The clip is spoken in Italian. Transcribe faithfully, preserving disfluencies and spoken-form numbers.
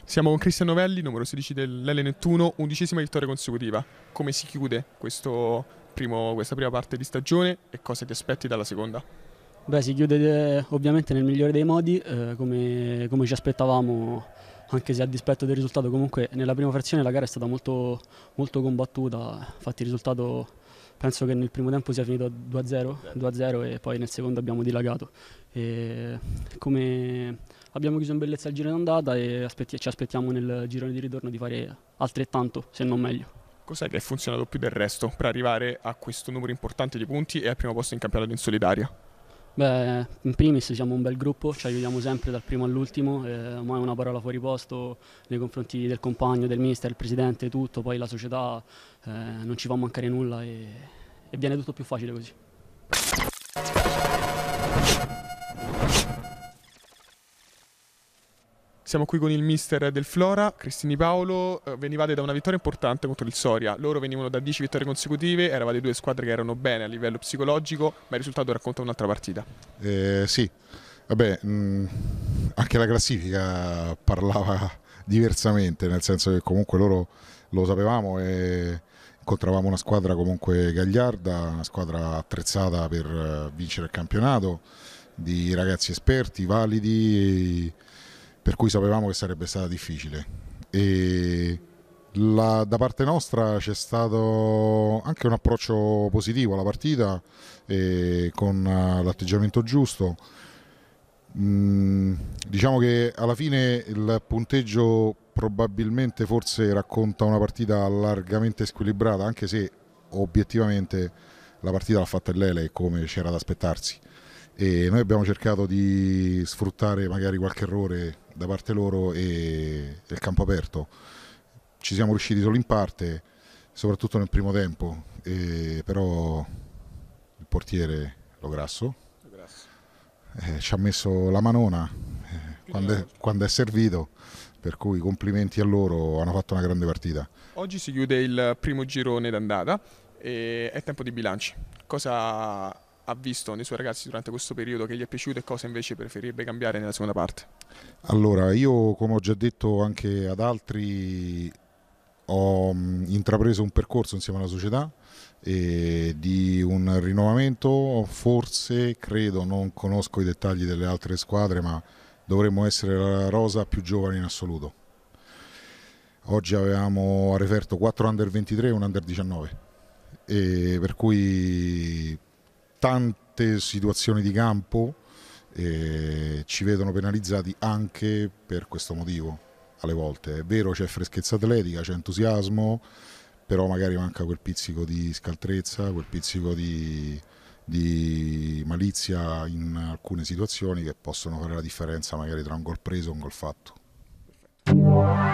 Siamo con Cristian Novelli, numero sedici dell'L Nettuno, undicesima vittoria consecutiva. Come si chiude questo primo, questa prima parte di stagione e cosa ti aspetti dalla seconda? Beh, si chiude eh, ovviamente nel migliore dei modi, eh, come, come ci aspettavamo, anche se a dispetto del risultato. Comunque nella prima frazione la gara è stata molto, molto combattuta, infatti il risultato penso che nel primo tempo sia finito due a zero, due a zero e poi nel secondo abbiamo dilagato. E come abbiamo chiuso in bellezza il giro d'andata e aspetti- ci aspettiamo nel girone di ritorno di fare altrettanto, se non meglio. Cos'è che è funzionato più del resto per arrivare a questo numero importante di punti e al primo posto in campionato in solitaria? Beh, in primis siamo un bel gruppo, ci aiutiamo sempre dal primo all'ultimo, eh, mai una parola fuori posto nei confronti del compagno, del mister, del presidente, tutto, poi la società, eh, non ci fa mancare nulla e, e viene tutto più facile così. Siamo qui con il mister del Flora, Cristini Paolo. Eh, venivate da una vittoria importante contro il Soria, loro venivano da dieci vittorie consecutive, eravate due squadre che erano bene a livello psicologico, ma il risultato racconta un'altra partita. Eh, sì, vabbè, mh, anche la classifica parlava diversamente, nel senso che comunque loro lo sapevamo e incontravamo una squadra comunque gagliarda, una squadra attrezzata per eh, vincere il campionato, di ragazzi esperti, validi, per cui sapevamo che sarebbe stata difficile. E la- da parte nostra c'è stato anche un approccio positivo alla partita, e con eh, l'atteggiamento giusto. Mm, diciamo che alla fine il punteggio probabilmente forse racconta una partita largamente squilibrata, anche se obiettivamente la partita l'ha fatta il Lele come c'era da aspettarsi, e noi abbiamo cercato di sfruttare magari qualche errore da parte loro e il campo aperto. Ci siamo riusciti solo in parte, soprattutto nel primo tempo, e però il portiere Lo Grasso eh, ci ha messo la manona eh, quando, è, quando è servito, per cui complimenti a loro, hanno fatto una grande partita. Oggi si chiude il primo girone d'andata e è tempo di bilanci. Cosa ha visto nei suoi ragazzi durante questo periodo che gli è piaciuto e cosa invece preferirebbe cambiare nella seconda parte? Allora, io come ho già detto anche ad altri, ho mh, intrapreso un percorso insieme alla società e di un rinnovamento, forse, credo, non conosco i dettagli delle altre squadre, ma dovremmo essere la rosa più giovane in assoluto. Oggi avevamo a referto quattro under ventitré e un under diciannove, e per cui tante situazioni di campo eh, ci vedono penalizzati anche per questo motivo. Alle volte è vero, c'è freschezza atletica, c'è entusiasmo, però magari manca quel pizzico di scaltrezza, quel pizzico di, di malizia in alcune situazioni che possono fare la differenza magari tra un gol preso e un gol fatto.